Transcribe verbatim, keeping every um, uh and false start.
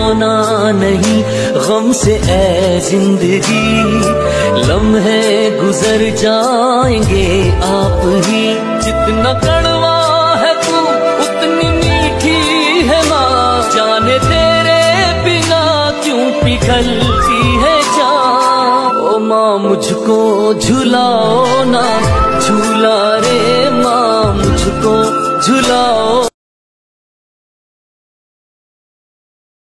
रोना नहीं गम से ऐ जिंदगी, लम्हे गुजर जाएंगे आप ही। जितना कड़वा है तू उतनी मीठी है माँ, जाने तेरे बिना क्यों पिघलती है जान। ओ माँ मुझको झुलाओ ना झूला रे, माँ मुझको झुलाओ।